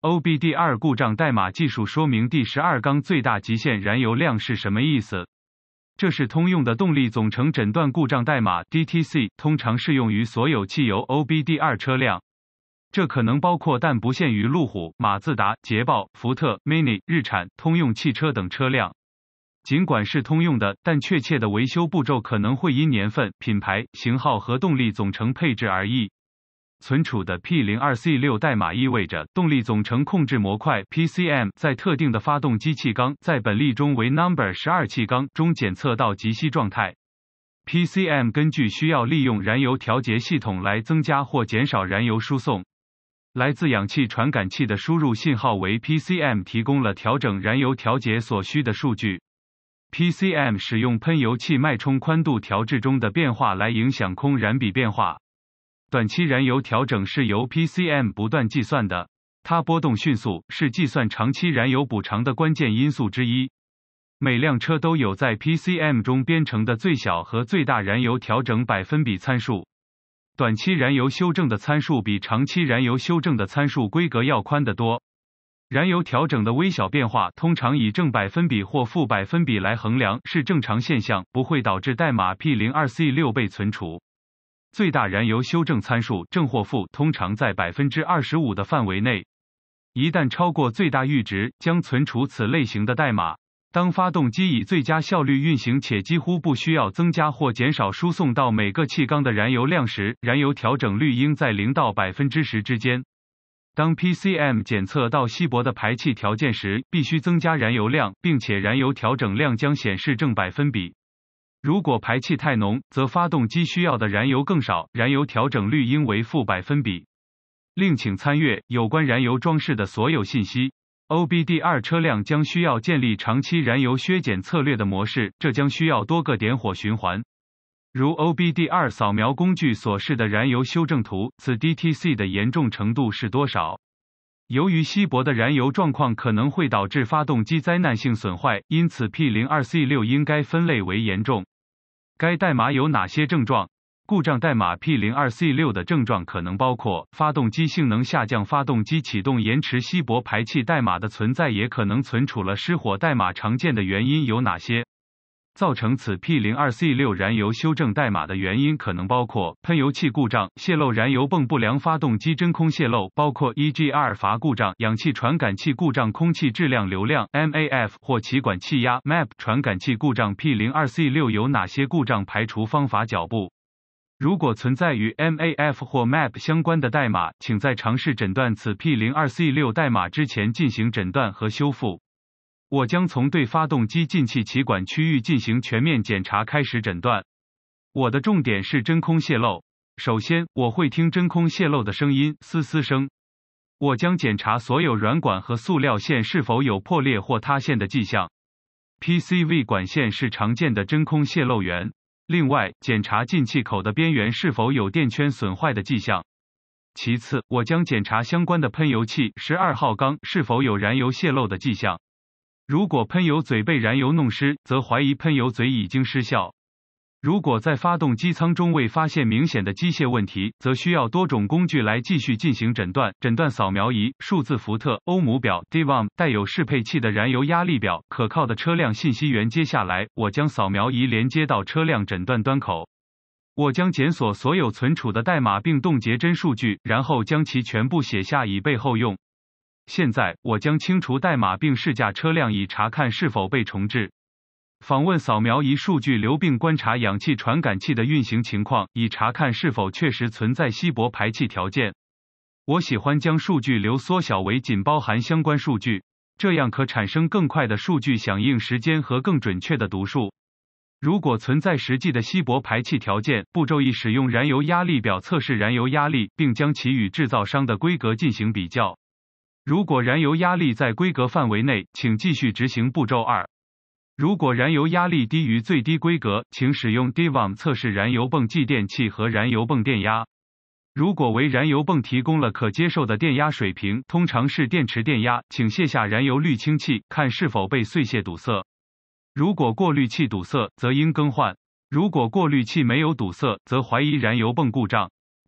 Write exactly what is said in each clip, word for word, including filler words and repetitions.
O B D 二 故障代码技术说明第十二纲最大极限燃油量是什么意思？这是通用的动力总成诊断故障代码 D T C， 通常适用于所有汽油 O B D 二 车辆。这可能包括但不限于路虎、马自达、捷豹、福特、Mini、日产、通用汽车等车辆。尽管是通用的，但确切的维修步骤可能会因年份、品牌、型号和动力总成配置而异。存储的 P 零二 C 六 代码意味着动力总成控制模块 P C M 在特定的发动机气缸，在本例中为 Number 十二 气缸中检测到极息状态。P C M 根据需要利用燃油调节系统来增加或减少燃油输送。来自氧气传感器的输入信号为 P C M 提供了调整燃油调节所需的数据。P C M 使用喷油器脉冲宽度调制中的变化来影响空燃比变化。短期燃油调整是由 P C M 不断计算的，它波动迅速，是计算长期燃油补偿的关键因素之一。每辆车都有在 P C M 中编程的最小和最大燃油调整百分比参数。短期燃油修正的参数比长期燃油修正的参数规格要宽得多。燃油调整的微小变化通常以正百分比或负百分比来衡量，是正常现象，不会导致代码 P 零二 C 六 被存储。最大燃油修正参数正或负通常在 百分之二十五 的范围内。一旦超过最大阈值，将存储此类型的代码。当发动机以最佳效率运行且几乎不需要增加或减少输送到每个气缸的燃油量时，燃油调整率应在零到百分之十之间。当 P C M 检测到稀薄的排气条件时，必须增加燃油量，并且燃油调整量将显示正百分比。如果排气太浓，则发动机需要的燃油更少，燃油调整率应为负百分比。另请参阅有关燃油装饰的所有信息。O B D 二 车辆将需要建立长期燃油削减策略的模式，这将需要多个点火循环。如 O B D 二 扫描工具所示的燃油修正图，此 D T C 的严重程度是多少？由于稀薄的燃油状况可能会导致发动机灾难性损坏，因此 P 零二 C 六 应该分类为严重。该代码有哪些症状？故障代码 P 零二 C 六 的症状可能包括发动机性能下降、发动机启动延迟、稀薄排气代码的存在，也可能存储了失火代码。常见的原因有哪些？造成此 P 零二 C 六 燃油修正代码的原因可能包括喷油器故障、泄漏燃油泵不良、发动机真空泄漏，包括 E G R 阀故障、氧气传感器故障、空气质量流量 M A F 或气管气压 M A P 传感器故障。 P 零二 C 六 有哪些故障排除方法？脚步。如果存在与 M A F 或 M A P 相关的代码，请在尝试诊断此 P 零二 C 六 代码之前进行诊断和修复。我将从对发动机进气歧管区域进行全面检查开始诊断。我的重点是真空泄漏。首先，我会听真空泄漏的声音，嘶嘶声。我将检查所有软管和塑料线是否有破裂或塌陷的迹象。P C V 管线是常见的真空泄漏源。另外，检查进气口的边缘是否有电圈损坏的迹象。其次，我将检查相关的喷油器十二号缸是否有燃油泄漏的迹象。如果喷油嘴被燃油弄湿，则怀疑喷油嘴已经失效。如果在发动机舱中未发现明显的机械问题，则需要多种工具来继续进行诊断。诊断扫描仪、数字福特、欧姆表、D V O M 带有适配器的燃油压力表、可靠的车辆信息源。接下来，我将扫描仪连接到车辆诊断端口。我将检索所有存储的代码并冻结真数据，然后将其全部写下以备后用。现在，我将清除代码并试驾车辆以查看是否被重置。访问扫描仪数据流并观察氧气传感器的运行情况，以查看是否确实存在稀薄排气条件。我喜欢将数据流缩小为仅包含相关数据，这样可产生更快的数据响应时间和更准确的读数。如果存在实际的稀薄排气条件，步骤一：使用燃油压力表测试燃油压力，并将其与制造商的规格进行比较。如果燃油压力在规格范围内，请继续执行步骤二。如果燃油压力低于最低规格，请使用 D V O M 测试燃油泵继电器和燃油泵电压。如果为燃油泵提供了可接受的电压水平，通常是电池电压，请卸下燃油滤清器，看是否被碎屑堵塞。如果过滤器堵塞，则应更换。如果过滤器没有堵塞，则怀疑燃油泵故障。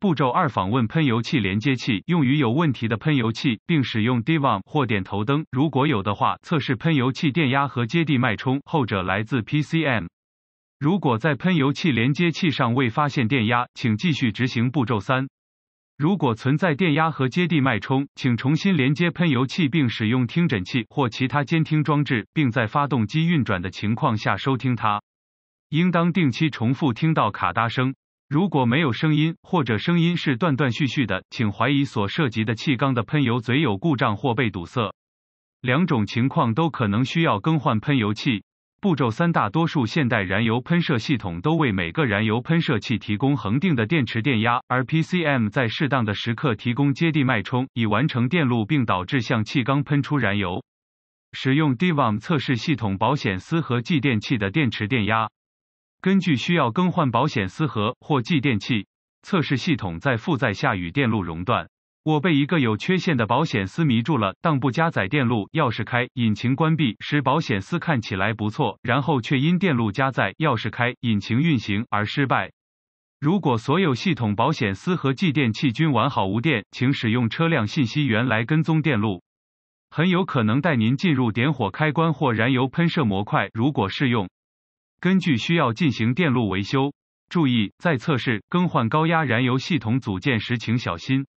步骤二：访问喷油器连接器，用于有问题的喷油器，并使用 D V O M 或点头灯，如果有的话，测试喷油器电压和接地脉冲，后者来自 P C M。如果在喷油器连接器上未发现电压，请继续执行步骤三。如果存在电压和接地脉冲，请重新连接喷油器并使用听诊器或其他监听装置，并在发动机运转的情况下收听它。应当定期重复听到卡哒声。如果没有声音，或者声音是断断续续的，请怀疑所涉及的气缸的喷油嘴有故障或被堵塞。两种情况都可能需要更换喷油器。步骤三：大多数现代燃油喷射系统都为每个燃油喷射器提供恒定的电池电压，而 P C M 在适当的时刻提供接地脉冲，以完成电路并导致向气缸喷出燃油。使用 D V O M 测试系统保险丝和继电器的电池电压。根据需要更换保险丝和或继电器，测试系统在负载下与电路熔断。我被一个有缺陷的保险丝迷住了，当不加载电路，钥匙开，引擎关闭时，保险丝看起来不错，然后却因电路加载，钥匙开，引擎运行而失败。如果所有系统保险丝和继电器均完好无电，请使用车辆信息源来跟踪电路，很有可能带您进入点火开关或燃油喷射模块，如果适用。根据需要进行电路维修。注意，在测试更换高压燃油系统组件时请小心。